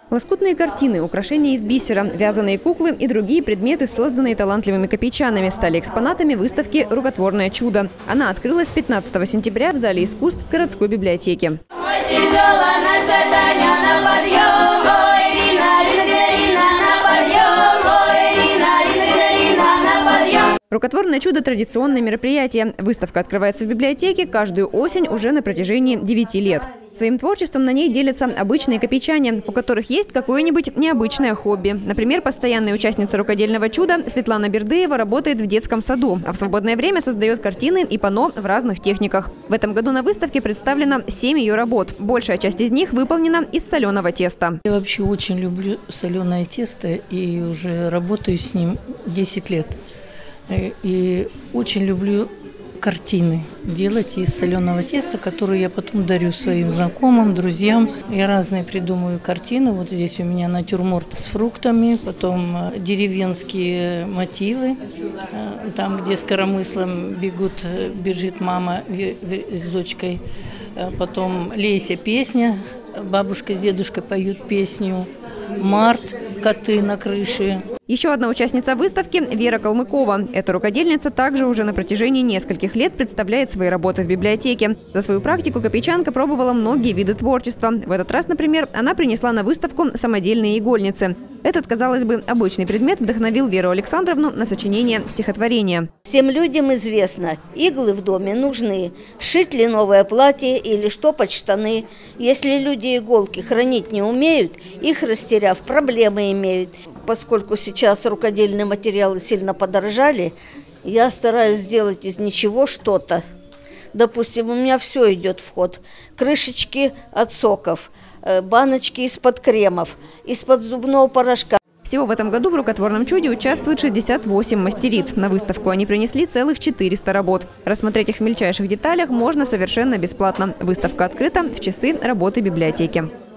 Лоскутные картины, украшения из бисера, вязаные куклы и другие предметы, созданные талантливыми копейчанами, стали экспонатами выставки «Рукотворное чудо». Она открылась 15 сентября в Зале искусств городской библиотеки. Рукотворное чудо – традиционное мероприятие. Выставка открывается в библиотеке каждую осень уже на протяжении 9 лет. Своим творчеством на ней делятся обычные копейчане, у которых есть какое-нибудь необычное хобби. Например, постоянная участница рукодельного чуда Светлана Бердыева работает в детском саду, а в свободное время создает картины и панно в разных техниках. В этом году на выставке представлено 7 ее работ. Большая часть из них выполнена из соленого теста. Я вообще очень люблю соленое тесто и уже работаю с ним 10 лет. И очень люблю картины делать из соленого теста, которые я потом дарю своим знакомым, друзьям. Я разные придумываю картины. Вот здесь у меня натюрморт с фруктами, потом деревенские мотивы, там, где с коромыслом бежит мама с дочкой. Потом Леся песня, бабушка с дедушкой поют песню. Март, коты на крыше. Еще одна участница выставки – Вера Калмыкова. Эта рукодельница также уже на протяжении нескольких лет представляет свои работы в библиотеке. За свою практику копейчанка пробовала многие виды творчества. В этот раз, например, она принесла на выставку самодельные игольницы. Этот, казалось бы, обычный предмет вдохновил Веру Александровну на сочинение стихотворения. Всем людям известно, иглы в доме нужны. Шить ли новое платье или штопать штаны. Если люди иголки хранить не умеют, их растеряв, проблемы имеют. Поскольку сейчас рукодельные материалы сильно подорожали, я стараюсь сделать из ничего что-то. Допустим, у меня все идет в ход. Крышечки от соков, баночки из-под кремов, из-под зубного порошка. Всего в этом году в рукотворном чуде участвует 68 мастериц. На выставку они принесли целых 400 работ. Рассмотреть их в мельчайших деталях можно совершенно бесплатно. Выставка открыта в часы работы библиотеки.